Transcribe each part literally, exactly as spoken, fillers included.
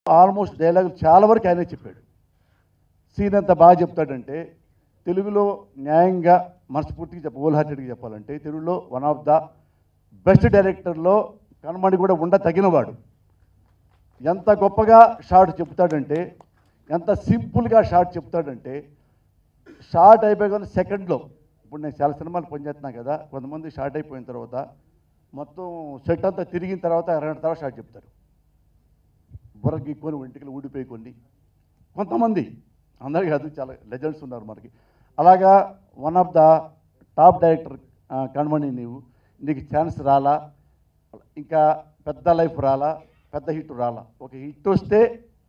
Almost డైలాగులు చాలా వరకు ఆయనే చెప్పాడు. సీన్ ఎంత బాగా చెప్తాడంటే, తెలుగులో న్యాయంగా మనస్ఫూర్తిగా చెప్ప హోల్ హార్టెడ్గా చెప్పాలంటే తెలుగులో వన్ ఆఫ్ ద బెస్ట్ డైరెక్టర్లో కనమణి కూడా ఉండ తగినవాడు. ఎంత గొప్పగా షార్ట్ చెప్తాడంటే, ఎంత సింపుల్గా షార్ట్ చెప్తాడంటే, షార్ట్ అయిపోయిన సెకండ్లో, ఇప్పుడు నేను చాలా సినిమాలు పనిచేస్తున్నా కదా, కొంతమంది షార్ట్ అయిపోయిన తర్వాత మొత్తం సెట్ అంతా తిరిగిన తర్వాత అరగంట తర్వాత షార్ట్ చెప్తారు. బుర్ర గీక్కొని వెంట్రుకలు ఊడిపోయి కొన్ని, కొంతమంది, అందరూ కాదు, చాలా లెజెండ్స్ ఉన్నారు మనకి. అలాగా one of the top director Kanmani, నీవు నీకు ఛాన్స్ రాలా, ఇంకా పెద్ద లైఫ్ రాలా, పెద్ద హిట్ రాలా. ఒక హిట్ వస్తే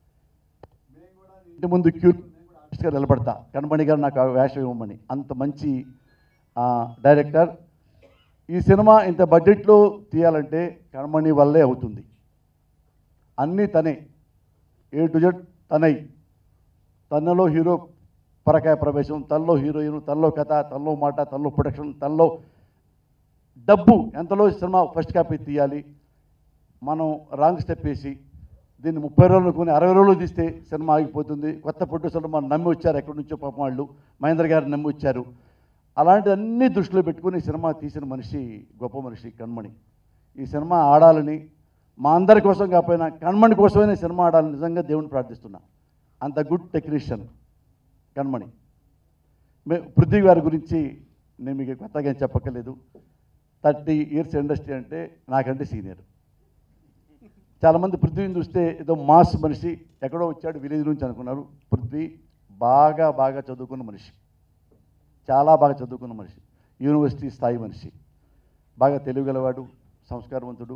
ఇంటి ముందు క్యూగా నిలబడతా, కనమణి గారు నాకు వేషం ఇవ్వమని. అంత మంచి డైరెక్టర్. ఈ సినిమా ఇంత బడ్జెట్లో తీయాలంటే కనమణి వల్లే అవుతుంది. అన్నీ తనే, ఏ టు జెడ్ తనై. తనలో హీరో పరకాయ ప్రవేశం, తనలో హీరోయిన్, తనలో కథ, తనలో మాట, తనలో ప్రొడక్షన్, తనలో డబ్బు, ఎంతలో సినిమా ఫస్ట్ కాపీ తీయాలి. మనం రాంగ్ స్టెప్ వేసి దీన్ని ముప్పై రోజులు కొని అరవై రోజులు తీస్తే సినిమా ఆగిపోతుంది. కొత్త ప్రొడ్యూసర్లు మనం నమ్మి వచ్చారు, ఎక్కడి నుంచో పాపం వాళ్ళు మహేంద్ర గారు నమ్మి వచ్చారు. అలాంటివన్నీ దృష్టిలో పెట్టుకుని సినిమా తీసిన మనిషి, గొప్ప మనిషి కనమణి. ఈ సినిమా ఆడాలని, మా అందరి కోసం కాకపోయినా కనమణి కోసమైనా సినిమా ఆడాలని నిజంగా దేవుని ప్రార్థిస్తున్నా. అంత గుడ్ టెక్నీషియన్ కనమణి. మే పృథ్వీ గారి గురించి నేను మీకు కొత్తగా ఏం చెప్పక్కర్లేదు. థర్టీ ఇయర్స్ ఇండస్ట్రీ అంటే నాకంటే సీనియర్. చాలామంది పృథ్వీని చూస్తే ఏదో మాస్ మనిషి, ఎక్కడో వచ్చాడు విలేజ్ నుంచి అనుకున్నారు. పృథ్వీ బాగా బాగా చదువుకున్న మనిషి, చాలా బాగా చదువుకున్న మనిషి, యూనివర్సిటీ స్థాయి మనిషి, బాగా తెలివిగలవాడు, సంస్కారవంతుడు.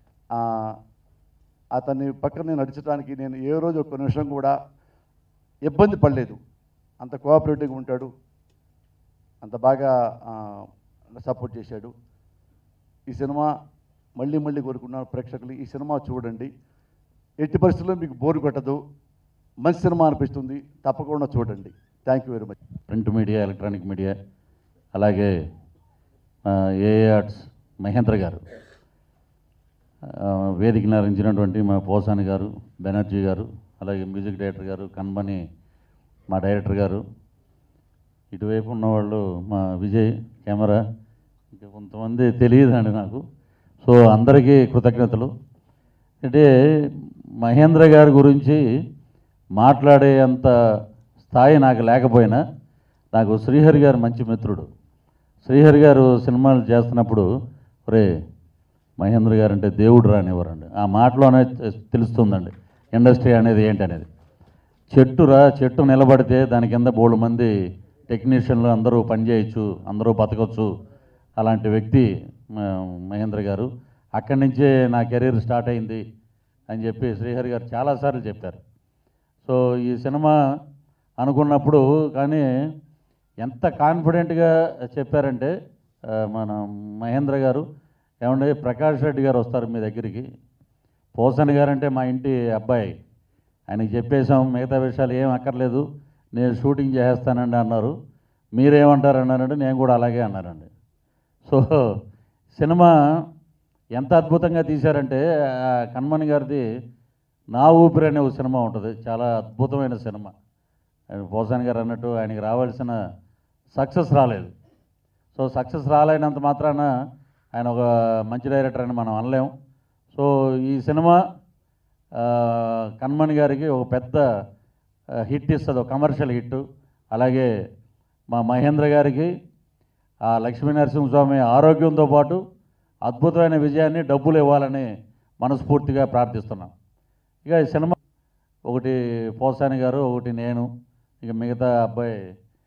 అతన్ని పక్కన నేను నడిచడానికి నేను ఏ రోజు ఒక్క నిమిషం కూడా ఇబ్బంది పడలేదు. అంత కోఆపరేటివ్గా ఉంటాడు, అంత బాగా సపోర్ట్ చేశాడు. ఈ సినిమా మళ్ళీ మళ్ళీ కోరుకున్నాను ప్రేక్షకులు, ఈ సినిమా చూడండి. ఎట్టి పరిస్థితుల్లో మీకు బోరు కొట్టదు, మంచి సినిమా అనిపిస్తుంది, తప్పకుండా చూడండి. Thank you very much. Print media, electronic media, అలాగే ఏఏ ఆర్ట్స్ మహేంద్ర గారు, వేదిక నరించినటువంటి మా పోసాని గారు, బెనర్జీ గారు, అలాగే మ్యూజిక్ డైరెక్టర్ గారు, కనమణి మా డైరెక్టర్ గారు, ఇటువైపు ఉన్నవాళ్ళు మా విజయ్ కెమెరా, ఇంకా కొంతమంది తెలియదండి నాకు. సో అందరికీ కృతజ్ఞతలు. అంటే మహేంద్ర గారి గురించి మాట్లాడే అంత స్థాయి నాకు లేకపోయినా, నాకు శ్రీహరి గారు మంచి మిత్రుడు. శ్రీహరి గారు సినిమాలు చేస్తున్నప్పుడు, ఒరే మహేంద్ర గారు అంటే దేవుడు రానివ్వరండి. ఆ మాటలోనే తెలుస్తుందండి ఇండస్ట్రీ అనేది ఏంటనేది. చెట్టురా, చెట్టు నిలబడితే దాని కింద బోల్డ్ మంది టెక్నీషియన్లు అందరూ పనిచేయచ్చు, అందరూ బతకచ్చు. అలాంటి వ్యక్తి మహేంద్ర గారు. అక్కడి నుంచే నా కెరీర్ స్టార్ట్ అయింది అని చెప్పి శ్రీహరి గారు చాలాసార్లు చెప్పారు. సో ఈ సినిమా అనుకున్నప్పుడు కానీ ఎంత కాన్ఫిడెంట్గా చెప్పారంటే, మన మహేంద్ర గారు, ఏమంటే ప్రకాష్ రెడ్డి గారు వస్తారు మీ దగ్గరికి, పోసన్ గారు అంటే మా ఇంటి అబ్బాయి, ఆయనకి చెప్పేశాం, మిగతా విషయాలు ఏం అక్కర్లేదు, నేను షూటింగ్ చేసేస్తానండి అన్నారు. మీరేమంటారు అన్నారంటే నేను కూడా అలాగే అన్నారండి. సో సినిమా ఎంత అద్భుతంగా తీశారంటే, కనమణి గారిది నా ఊపిరి అనే ఒక సినిమా ఉంటుంది, చాలా అద్భుతమైన సినిమా. పోసాని గారు అన్నట్టు ఆయనకి రావాల్సిన సక్సెస్ రాలేదు. సో సక్సెస్ రాలేనంత మాత్రాన ఆయన ఒక మంచి డైరెక్టర్ అని మనం అనలేము. సో ఈ సినిమా కనమణి గారికి ఒక పెద్ద హిట్ ఇస్తుంది, ఒక కమర్షియల్ హిట్. అలాగే మా మహేంద్ర గారికి ఆ లక్ష్మీనరసింహస్వామి ఆరోగ్యంతో పాటు అద్భుతమైన విజయాన్ని, డబ్బులు ఇవ్వాలని మనస్ఫూర్తిగా ప్రార్థిస్తున్నాం. ఇక ఈ సినిమా ఒకటి పోసాని గారు, ఒకటి నేను, ఇక మిగతా అబ్బాయి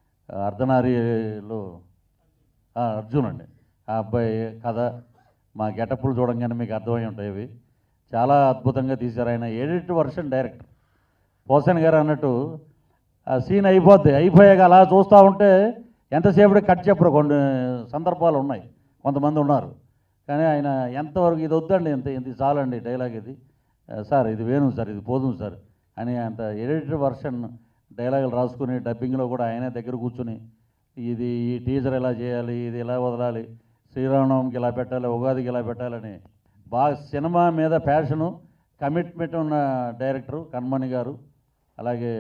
అర్ధనారీలో అర్జున్ అండి. ఆ అబ్బాయి కథ, మా గెటప్పులు చూడంగానే మీకు అర్థమై ఉంటాయి. ఇవి చాలా అద్భుతంగా తీశారు. ఆయన ఎడిట్ వర్షన్ డైరెక్టర్. పోసాని గారు అన్నట్టు ఆ సీన్ అయిపోద్ది, అయిపోయాక అలా చూస్తూ ఉంటే ఎంతసేపటికి కట్ చెప్పరు. కొన్ని సందర్భాలు ఉన్నాయి, కొంతమంది ఉన్నారు. కానీ ఆయన ఎంతవరకు ఇది వద్దండి, ఇంత ఇది చాలండి డైలాగ్, ఇది సార్ ఇది వేణు సార్, ఇది పోదుం సార్ అని అంత ఎడిటర్ వర్షన్ డైలాగులు రాసుకుని డబ్బింగ్లో కూడా ఆయనే దగ్గర కూర్చుని, ఇది ఈ టీజర్ ఎలా చేయాలి, ఇది ఎలా వదలాలి, శ్రీరామనవమికి ఇలా పెట్టాలి, ఉగాదికి ఇలా పెట్టాలని బాగా సినిమా మీద ప్యాషను, కమిట్మెంట్ ఉన్న డైరెక్టరు కన్మణి గారు, అలాగే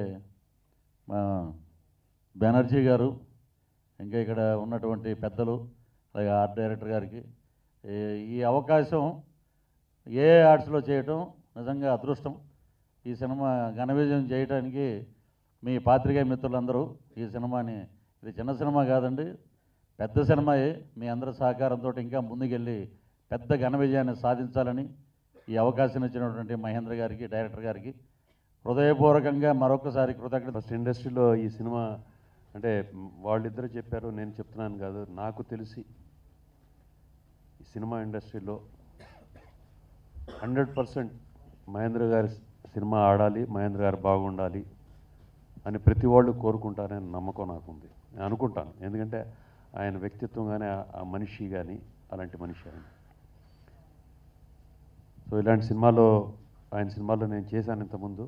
బెనర్జీ గారు, ఇంకా ఇక్కడ ఉన్నటువంటి పెద్దలు, అలాగే ఆర్ట్ డైరెక్టర్ గారికి ఈ అవకాశం ఏ ఆర్ట్స్లో చేయటం నిజంగా అదృష్టం. ఈ సినిమా ఘన విజయం చేయడానికి మీ పాత్రికేయ మిత్రులందరూ ఈ సినిమాని, ఇది చిన్న సినిమా కాదండి, పెద్ద సినిమాయే, మీ అందరి సహకారంతో ఇంకా ముందుకెళ్ళి పెద్ద ఘన విజయాన్ని సాధించాలని ఈ అవకాశం ఇచ్చినటువంటి మహేంద్ర గారికి, డైరెక్టర్ గారికి హృదయపూర్వకంగా మరొకసారి కృతజ్ఞత. ఫస్ట్ ఇండస్ట్రీలో ఈ సినిమా అంటే వాళ్ళిద్దరూ చెప్పారు, నేను చెప్తున్నాను కాదు, నాకు తెలిసి ఈ సినిమా ఇండస్ట్రీలో హండ్రెడ్ పర్సెంట్ మహేంద్ర గారి సినిమా ఆడాలి, మహేంద్ర గారు బాగుండాలి అని ప్రతి వాళ్ళు కోరుకుంటారని నమ్మకం నాకుంది. నేను అనుకుంటాను, ఎందుకంటే ఆయన వ్యక్తిత్వం కానీ ఆ మనిషి కానీ అలాంటి మనిషి ఆయన. సో ఇలాంటి సినిమాలో ఆయన సినిమాలో నేను చేశాను ఇంతకుముందు.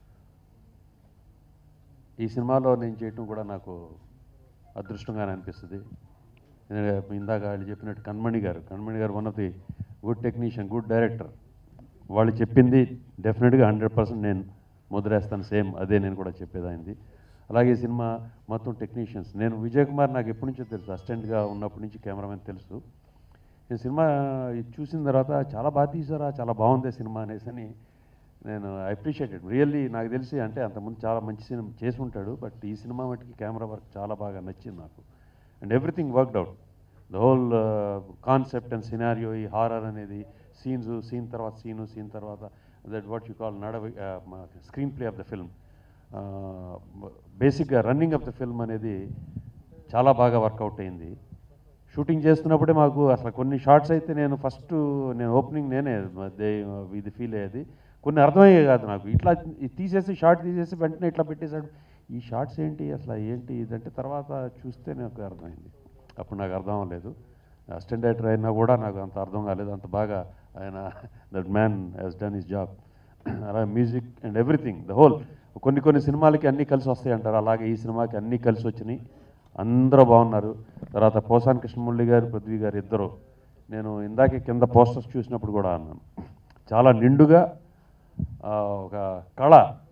ఈ సినిమాలో నేను చేయటం కూడా నాకు అదృష్టంగానే అనిపిస్తుంది. ఇందాక వాళ్ళు చెప్పినట్టు Kanmani garu Kanmani garu one of the good technician, good director. వాళ్ళు చెప్పింది డెఫినెట్గా హండ్రెడ్ పర్సెంట్ నేను ముద్రేస్తాను, సేమ్ అదే నేను కూడా చెప్పేదైంది. అలాగే ఈ సినిమా మొత్తం టెక్నీషియన్స్, నేను విజయ్ కుమార్ నాకు ఎప్పటి నుంచో తెలుసు, అసిస్టెంట్గా ఉన్నప్పటి నుంచి కెమెరామెన్ తెలుసు. ఈ సినిమా చూసిన తర్వాత చాలా బాగా తీసారా, చాలా బాగుంది సినిమా అనేసి అని నేను అప్రిషియేటెడ్ రియల్లీ. నాకు తెలిసి అంటే అంతకుముందు చాలా మంచి సినిమా చేసి ఉంటాడు, బట్ ఈ సినిమా మటుకి కెమెరా వర్క్ చాలా బాగా నచ్చింది నాకు. And everything worked out, the whole concept and scenario, ఈ హారర్ అనేది సీన్స్, సీన్ తర్వాత సీను, సీన్ తర్వాత దట్ వాట్ యూ కాల్ నడవ screen play of the film, బేసిక్గా రన్నింగ్ ఆఫ్ ద ఫిల్మ్ అనేది చాలా బాగా వర్కౌట్ అయింది. షూటింగ్ చేస్తున్నప్పుడే మాకు అసలు కొన్ని షార్ట్స్ అయితే నేను ఫస్ట్ నేను ఓపెనింగ్ నేనే ఇది ఫీల్ అయ్యేది, కొన్ని అర్థమయ్యే కాదు నాకు. ఇట్లా తీసేసి షార్ట్ తీసేసి వెంటనే ఇట్లా పెట్టేశాడు, ఈ షార్ట్స్ ఏంటి అసలు ఏంటి ఇదంటే తర్వాత చూస్తే నాకు అర్థమైంది. అప్పుడు నాకు అర్థం అవ్వలేదు, అసిస్టెంట్ డైరెక్టర్ అయినా కూడా నాకు అంత అర్థం కాలేదు, అంత బాగా ఆయన that man has done his job. అలా music and everything the whole, కొన్ని కొన్ని సినిమాలకి అన్నీ కలిసి వస్తాయి అంటారు, అలాగే ఈ సినిమాకి అన్నీ కలిసి వచ్చినాయి, అందరూ బాగున్నారు. తర్వాత పోసాని కృష్ణమురళి గారు, పృథ్వీ గారు ఇద్దరు, నేను ఇందాకే కింద పోస్టర్స్ చూసినప్పుడు కూడా అన్నాను, చాలా నిండుగా ఒక కళ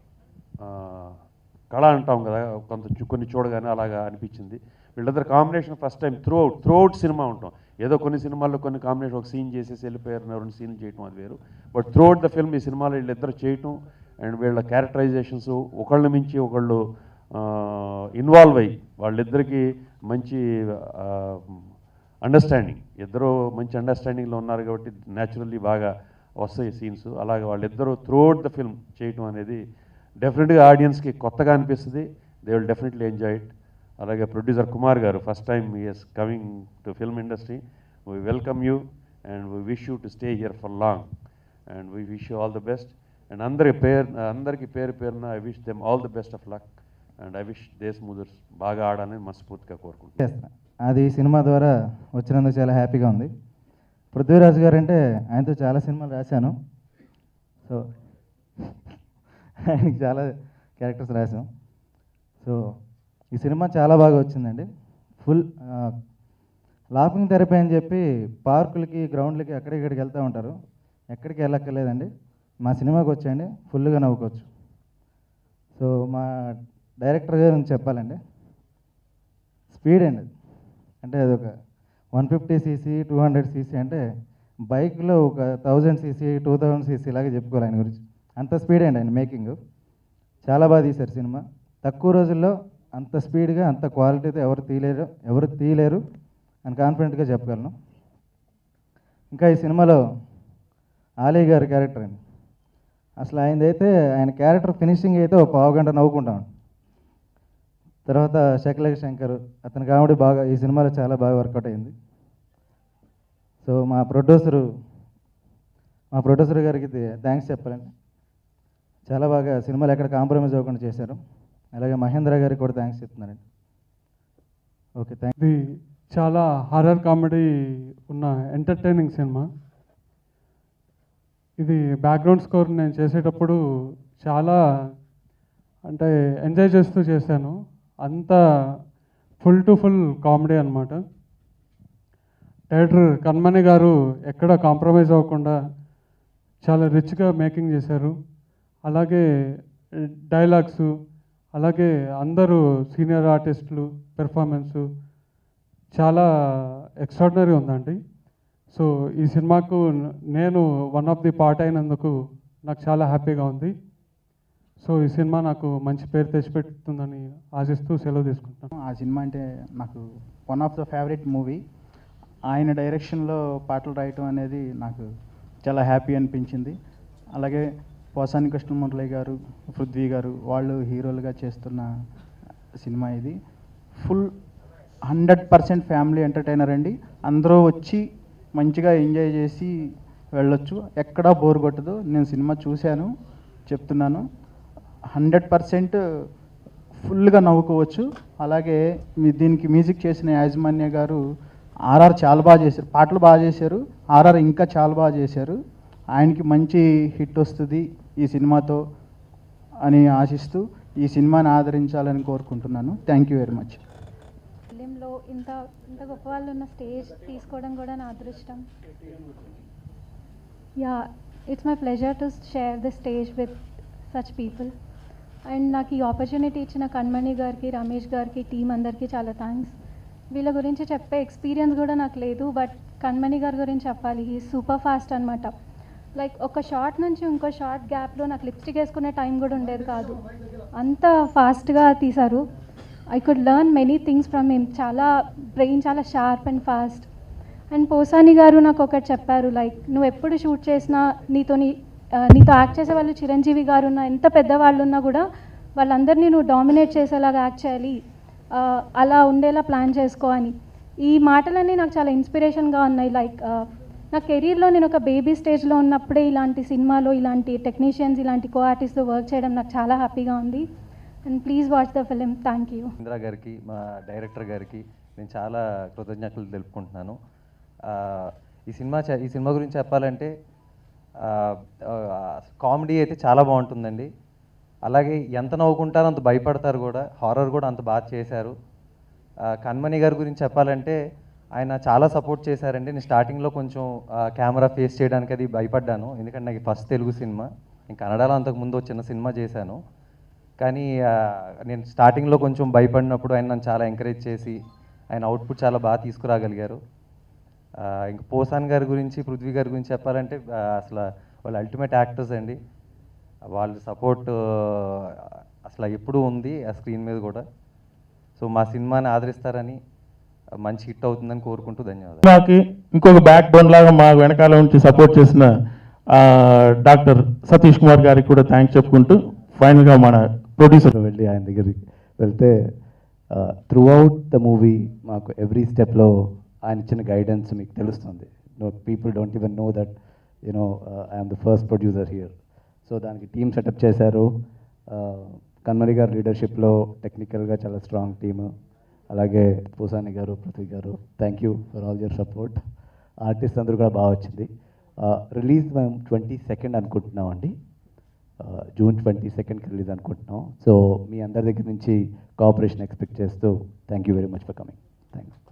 కళ అంటాం కదా, కొంత కొన్ని చూడగానే అలాగా అనిపించింది. వీళ్ళిద్దరు combination first time throughout throughout సినిమా ఉంటాం. ఏదో కొన్ని సినిమాల్లో కొన్ని కాంబినేషన్ ఒక సీన్ చేసేసి వెళ్ళిపోయారు, రెండు సీన్లు చేయటం అది వేరు, but throughout the film ఈ సినిమాలో వీళ్ళిద్దరు చేయటం అండ్ వీళ్ళ క్యారెక్టరైజేషన్స్ ఒకళ్ళ మించి ఒకళ్ళు ఇన్వాల్వ్ అయ్యి వాళ్ళిద్దరికీ మంచి అండర్స్టాండింగ్, ఇద్దరు మంచి అండర్స్టాండింగ్లో ఉన్నారు కాబట్టి న్యాచురల్లీ బాగా వస్తాయి సీన్స్. అలాగే వాళ్ళిద్దరూ త్రూ అవుట్ ద ఫిల్మ్ చేయటం అనేది డెఫినెట్గా ఆడియన్స్కి కొత్తగా అనిపిస్తుంది, they will definitely enjoy it. అలాగే producer Kumar garu first time is coming to film industry, we welcome you and we wish you to stay here for long and we wish you all the best. And అందరి పేరు అందరికీ పేరు పేరున I wish them all the best of luck and I wish దేశముదుర్స్ బాగా ఆడాలని మనస్ఫూర్తిగా కోరుకుంటున్నాను. అది ఈ సినిమా ద్వారా వచ్చినందుకు చాలా హ్యాపీగా ఉంది. పృథ్వీరాజ్ గారు అంటే ఆయనతో చాలా సినిమాలు రాశాను, సో ఆయనకి చాలా క్యారెక్టర్స్ రాశాం. సో ఈ సినిమా చాలా బాగా వచ్చిందండి. ఫుల్ లాఫింగ్ థెరపీ అని చెప్పి పార్కులకి, గ్రౌండ్లకి అక్కడ ఇక్కడికి వెళ్తూ ఉంటారు, ఎక్కడికి వెళ్ళక్కర్లేదండి, మా సినిమాకి వచ్చేయండి, ఫుల్గా నవ్వుకోవచ్చు. సో మా డైరెక్టర్ గారు చెప్పాలండి, స్పీడ్ అండి, అంటే అదొక one fifty CC two hundred CC అంటే బైక్లో ఒక thousand CC two thousand CC లాగా చెప్పుకోవాలి ఆయన గురించి, అంత స్పీడ్ అండి ఆయన మేకింగ్. చాలా బాగా తీశారు సినిమా, తక్కువ రోజుల్లో అంత స్పీడ్గా అంత క్వాలిటీతో ఎవరు తీయలేరు ఎవరు తీయలేరు అని కాన్ఫిడెంట్గా చెప్పగలను. ఇంకా ఈ సినిమాలో ఆలీ గారి క్యారెక్టర్ అండి, అసలు ఆయనదైతే ఆయన క్యారెక్టర్ ఫినిషింగ్ అయితే ఒక పావు గంట నవ్వుకుంటాం. తర్వాత శకలక శంకర్, అతని కామెడీ బాగా ఈ సినిమాలో చాలా బాగా వర్కౌట్ అయింది. సో మా ప్రొడ్యూసరు మా ప్రొడ్యూసర్ గారికి థ్యాంక్స్ చెప్పాలండి, చాలా బాగా సినిమాలు ఎక్కడ కాంప్రమైజ్ అవ్వకుండా చేశారు. అలాగే మహేంద్ర గారికి కూడా థ్యాంక్స్ చెప్తున్నానండి. ఓకే, థ్యాంక్ ఇది చాలా హారర్ కామెడీ ఉన్న ఎంటర్టైనింగ్ సినిమా. ఇది బ్యాక్గ్రౌండ్ స్కోర్ నేను చేసేటప్పుడు చాలా అంటే ఎంజాయ్ చేస్తూ చేశాను, అంత ఫుల్ టు ఫుల్ కామెడీ అనమాట. డైరెక్టర్ కన్మణి గారు ఎక్కడ కాంప్రమైజ్ అవ్వకుండా చాలా రిచ్గా మేకింగ్ చేశారు. అలాగే డైలాగ్స్, అలాగే అందరూ సీనియర్ ఆర్టిస్టులు పెర్ఫార్మెన్సు చాలా ఎక్స్ట్రాడినరీ ఉందండి. సో ఈ సినిమాకు నేను వన్ ఆఫ్ ది పార్ట్ అయినందుకు నాకు చాలా హ్యాపీగా ఉంది. సో ఈ సినిమా నాకు మంచి పేరు తెచ్చిపెడుతుందని ఆశిస్తూ సెలవు తీసుకుంటున్నాను. ఆ సినిమా అంటే నాకు one of the favourite movie. ఆయన డైరెక్షన్లో పాటలు రాయటం అనేది నాకు చాలా హ్యాపీ అనిపించింది. అలాగే పోసాని కృష్ణమురళి గారు, పృథ్వీ గారు వాళ్ళు హీరోలుగా చేస్తున్న సినిమా ఇది. Full hundred percent family entertainer అండి. అందరూ వచ్చి మంచిగా ఎంజాయ్ చేసి వెళ్ళొచ్చు, ఎక్కడా బోర్ కొట్టదు. నేను సినిమా చూశాను, చెప్తున్నాను, హండ్రెడ్ పర్సెంట్ ఫుల్గా నవ్వుకోవచ్చు. అలాగే మీ దీనికి మ్యూజిక్ చేసిన యాజమాన్య గారు ఆర్ఆర్ చాలా బాగా చేశారు, పాటలు బాగా చేశారు, ఆర్ఆర్ ఇంకా చాలా బాగా చేశారు. ఆయనకి మంచి హిట్ వస్తుంది ఈ సినిమాతో అని ఆశిస్తూ ఈ సినిమాని ఆదరించాలని కోరుకుంటున్నాను. Thank you very much. ఫిలింలో ఇంత ఇంత గొప్ప వాళ్ళు ఉన్న స్టేజ్ తీసుకోవడం కూడా నా అదృష్టం. Ya, it's my pleasure to share the stage with such people. And నాకు ఈ ఆపర్చునిటీ ఇచ్చిన కణ్మణి గారికి, రమేష్ గారికి, టీం అందరికీ చాలా థ్యాంక్స్. వీళ్ళ గురించి చెప్పే ఎక్స్పీరియన్స్ కూడా నాకు లేదు, బట్ కణ్మణి గారి గురించి చెప్పాలి. హీ సూపర్ ఫాస్ట్ అనమాట. లైక్ ఒక షార్ట్ నుంచి ఇంకో షార్ట్ గ్యాప్లో నాకు లిప్స్టిక్ వేసుకునే టైం కూడా ఉండేది కాదు, అంత ఫాస్ట్గా తీశారు. I could learn many things from him. చాలా బ్రెయిన్ చాలా sharp and fast. And Posani garu నాకు ఒకటి చెప్పారు, లైక్ నువ్వు ఎప్పుడు షూట్ చేసినా నీతో నీతో యాక్ట్ చేసే వాళ్ళు చిరంజీవి గారు ఉన్నా, ఎంత పెద్దవాళ్ళు ఉన్నా కూడా వాళ్ళందరినీ నువ్వు డామినేట్ చేసేలాగా యాక్ట్ చేయాలి, అలా ఉండేలా ప్లాన్ చేసుకో అని. ఈ మాటలన్నీ నాకు చాలా ఇన్స్పిరేషన్గా ఉన్నాయి. లైక్ నా కెరీర్లో నేను ఒక బేబీ స్టేజ్లో ఉన్నప్పుడే ఇలాంటి సినిమాలో ఇలాంటి టెక్నీషియన్స్, ఇలాంటి కో ఆర్టిస్ట్తో వర్క్ చేయడం నాకు చాలా హ్యాపీగా ఉంది. And please watch the film. Thank you. Indira గారికి, మా డైరెక్టర్ గారికి నేను చాలా కృతజ్ఞతలు తెలుపుకుంటున్నాను. ఈ సినిమా ఈ సినిమా గురించి చెప్పాలంటే కామెడీ అయితే చాలా బాగుంటుందండి. అలాగే ఎంత నవ్వుకుంటారో అంత భయపడతారు కూడా. హారర్ కూడా అంత బాగా చేశారు. కణ్మణి గారి గురించి చెప్పాలంటే ఆయన చాలా సపోర్ట్ చేశారండి. నేను స్టార్టింగ్లో కొంచెం కెమెరా ఫేస్ చేయడానికి అది భయపడ్డాను, ఎందుకంటే నాకు ఫస్ట్ తెలుగు సినిమా. నేను కన్నడలో అంతకుముందు చిన్న సినిమా చేశాను, కానీ నేను స్టార్టింగ్లో కొంచెం భయపడినప్పుడు ఆయన నన్ను చాలా ఎంకరేజ్ చేసి ఆయన అవుట్పుట్ చాలా బాగా తీసుకురాగలిగారు. ఇంకా పోసాన్ గారి గురించి, పృథ్వీ గారి గురించి చెప్పాలంటే అసలు వాళ్ళు అల్టిమేట్ యాక్టర్స్ అండి. వాళ్ళ సపోర్ట్ అసలు ఎప్పుడూ ఉంది ఆ స్క్రీన్ మీద కూడా. సో మా సినిమాని ఆదరిస్తారని, మంచి హిట్ అవుతుందని కోరుకుంటూ ధన్యవాదాలు. మాకి ఇంకొక బ్యాక్ బోన్ లాగా మా వెనకాల నుంచి సపోర్ట్ చేసిన డాక్టర్ సతీష్ కుమార్ గారికి కూడా థ్యాంక్స్ చెప్పుకుంటూ ఫైనల్గా మన ప్రొడ్యూసర్ వెళ్ళి ఆయన దగ్గరికి వెళ్తే త్రూ అవుట్ ద మూవీ మాకు ఎవ్రీ స్టెప్లో ఆయన ఇచ్చిన గైడెన్స్ మీకు తెలుస్తుంది. No people don't even know that you know I'm the first producer here. So దానికి టీమ్ సెటప్ చేశారు. కణ్మణి గారు లీడర్షిప్లో టెక్నికల్గా చాలా స్ట్రాంగ్ టీము. అలాగే Pusani garu, Prithvi garu, thank you for all your support. Artist అందరూ కూడా బాగా వచ్చింది. రిలీజ్ మేము ట్వంటీ సెకండ్ అనుకుంటున్నాం అండి, జూన్ ట్వంటీ సెకండ్కి రిలీజ్ అనుకుంటున్నాం. సో మీ అందరి దగ్గర నుంచి కోఆపరేషన్ ఎక్స్పెక్ట్ చేస్తూ thank you very much for coming. Thanks.